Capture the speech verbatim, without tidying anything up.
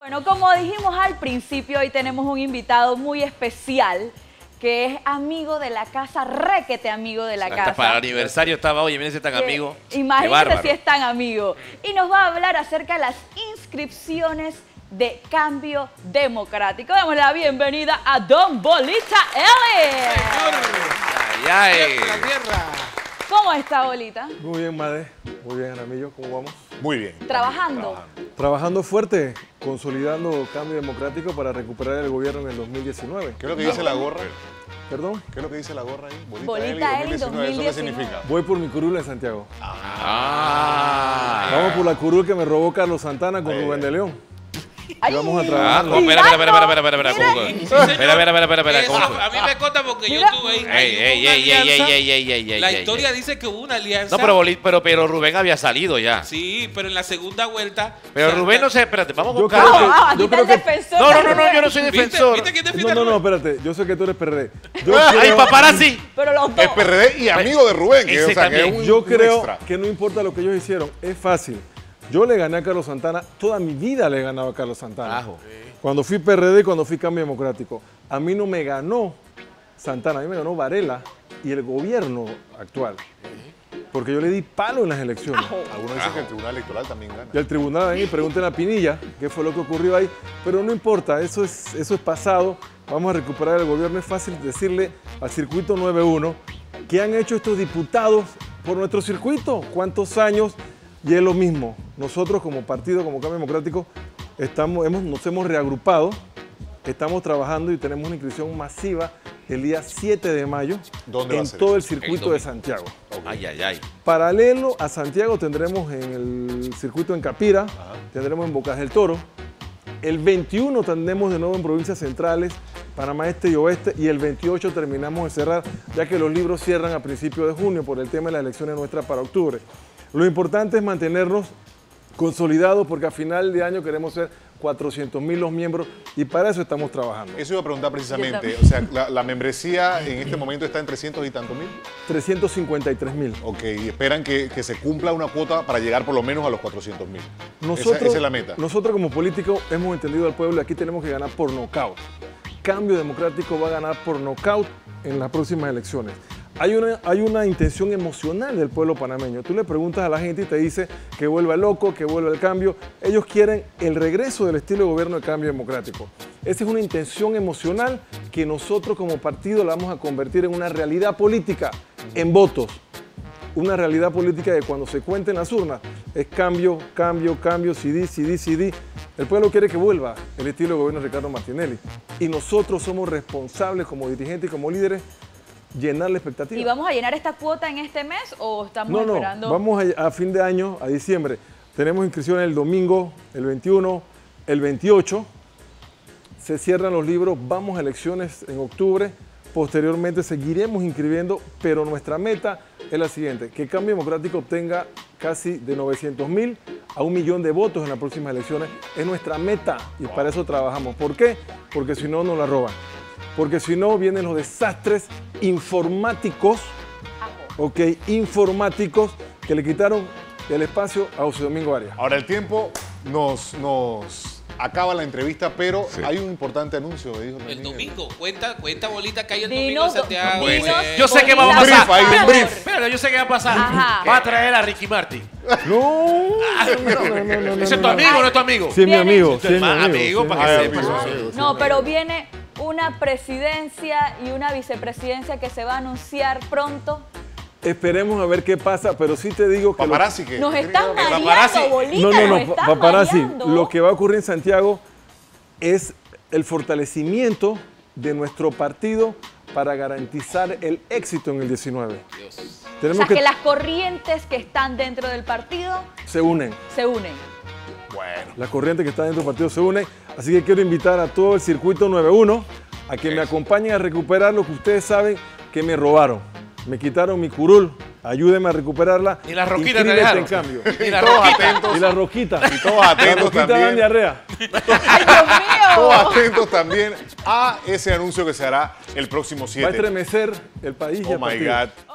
Bueno, como dijimos al principio, hoy tenemos un invitado muy especial que es amigo de la casa, requete amigo de la Hasta casa. para el aniversario estaba, oye, miren si es tan amigo. Imagínate si es tan amigo. Y nos va a hablar acerca de las inscripciones de Cambio Democrático. Damos la bienvenida a Don Bolita L. Ay, ay. ¿Cómo está, Bolita? Muy bien, Made. Muy bien, Aramillo. ¿Cómo vamos? Muy bien. ¿Trabajando? Trabajando. Trabajando fuerte, consolidando Cambio Democrático para recuperar el gobierno en el dos mil diecinueve. ¿Qué es lo que dice la gorra? ¿Perdón? ¿Qué es lo que dice la gorra ahí? Bolita Eli ¿Eso qué significa? Voy por mi curul en Santiago. Ah. Vamos por la curul que me robó Carlos Santana con Ay, Rubén ay. de León. Ay, Y vamos a Ah, trabajar. no, espera, espera, espera, espera, espera, espera, Mira. ¿cómo fue? Espera, espera, espera, espera, espera, ¿cómo Eso, fue? a mí me conta porque Mira. yo tuve ahí. Ey, ahí ey, hubo una ey, ey, alianza. ey, ey, ey, ey, La ey, historia ey. dice que hubo una alianza. No, pero, Boli- pero, pero Rubén había salido ya. Sí, pero en la segunda vuelta. Pero Santa- Rubén no se, espérate, vamos con Yo creo calma. que- Ah, aquí yo está creo el que- defensor. No, de no, no, no, Rubén. yo no soy ¿Viste? defensor. ¿Viste quién defiende No, a no, no, Rubén? espérate. Yo sé que tú eres P R D. Yo Ay, creo, paparazzi. Pero los dos. Es P R D y amigo de Rubén, que, Ese o sea, que es también. un, yo un creo extra. que no importa lo que ellos hicieron. Es fácil. Yo le gané a Carlos Santana. Toda mi vida le he ganado a Carlos Santana. Ajo. Cuando fui P R D y cuando fui Cambio Democrático. A mí no me ganó Santana, a mí me ganó Varela y el gobierno actual. Porque yo le di palo en las elecciones. Algunos dicen que el Tribunal Electoral también gana. Y al tribunal ahí pregunten a Pinilla qué fue lo que ocurrió ahí. Pero no importa, eso es, eso es pasado. Vamos a recuperar el gobierno. Es fácil decirle al circuito nueve uno qué han hecho estos diputados por nuestro circuito. ¿Cuántos años? Y es lo mismo. Nosotros como partido, como Cambio Democrático, estamos, hemos, nos hemos reagrupado. Estamos trabajando y tenemos una inscripción masiva el día siete de mayo ¿Dónde va en a ser todo el eso? circuito de Santiago. Ay, ay, ay. Paralelo a Santiago tendremos en el circuito en Capira, tendremos en Bocas del Toro. El veintiuno tendremos de nuevo en provincias centrales, Panamá Este y Oeste, y el veintiocho terminamos de cerrar, ya que los libros cierran a principios de junio por el tema de las elecciones nuestras para octubre. Lo importante es mantenernos consolidados porque a final de año queremos ser cuatrocientos mil los miembros y para eso estamos trabajando. Eso iba a preguntar precisamente. también. O sea, la, la membresía en este momento está en trescientos y tantos mil. trescientos cincuenta y tres mil. Ok, y esperan que, que se cumpla una cuota para llegar por lo menos a los cuatrocientos mil. Nosotros, Esa, esa es la meta. Nosotros como políticos hemos entendido al pueblo y aquí tenemos que ganar por nocaut. Cambio Democrático va a ganar por nocaut en las próximas elecciones. Hay una, hay una intención emocional del pueblo panameño. Tú le preguntas a la gente y te dice que vuelva el loco, que vuelva el cambio. Ellos quieren el regreso del estilo de gobierno de Cambio Democrático. Esa es una intención emocional que nosotros como partido la vamos a convertir en una realidad política, en votos. Una realidad política de cuando se cuenten las urnas es cambio, cambio, cambio, C D, C D, C D. El pueblo quiere que vuelva el estilo de gobierno de Ricardo Martinelli. Y nosotros somos responsables como dirigentes y como líderes llenar la expectativa. ¿Y vamos a llenar esta cuota en este mes o estamos No, no, esperando? vamos a, a fin de año, a diciembre. Tenemos inscripciones el domingo, el veintiuno, el veintiocho. Se cierran los libros, vamos a elecciones en octubre. Posteriormente seguiremos inscribiendo, pero nuestra meta es la siguiente, que Cambio Democrático obtenga casi de novecientos mil a un millón de votos en las próximas elecciones. Es nuestra meta y para eso trabajamos. ¿Por qué? Porque si no, nos la roban. Porque si no, vienen los desastres informáticos, ok, informáticos que le quitaron el espacio a José Domingo Arias. Ahora el tiempo nos, nos acaba la entrevista, pero hay un importante anuncio. Me dijo El también domingo. Cuenta, cuenta bolita que hay el Dinos, domingo en Santiago. dinos, Ese- Yo sé que va a Bolita, pasar. Brief, hay un por brief. favor. Espera, yo sé qué va a pasar. Ajá. Va a traer a Ricky Martin. No, no, no, no, no, ¿Ese es tu no. amigo o no es tu amigo? Sí, es mi Viene- amigo. Sí, es mi Más amigo. amigo, sí, para es que mi sepas. amigo. No, pero viene una presidencia y una vicepresidencia que se va a anunciar pronto. Esperemos a ver qué pasa, pero sí te digo que... lo- Paparazzi, que Nos están paparazzi. mareando, Bolita, No, no, nos no, están paparazzi. mareando. Lo que va a ocurrir en Santiago es el fortalecimiento de nuestro partido para garantizar el éxito en el diecinueve. Dios. O Tenemos sea, que, que las corrientes que están dentro del partido se unen. se unen. Bueno, Las corrientes que están dentro del partido se unen. Así que quiero invitar a todo el circuito nueve uno a que me acompañen a recuperar lo que ustedes saben que me robaron. Me quitaron mi curul. Ayúdenme a recuperarla. Ni la roquita te Inscríbete dejaron. en cambio. Y la todos roquita. atentos, Y la roquita. y todos atentos La roquita también. dan diarrea. ¡Ay, Dios mío! todos atentos también a ese anuncio que se hará el próximo Va a siete. estremecer el país y Oh el my partido. God.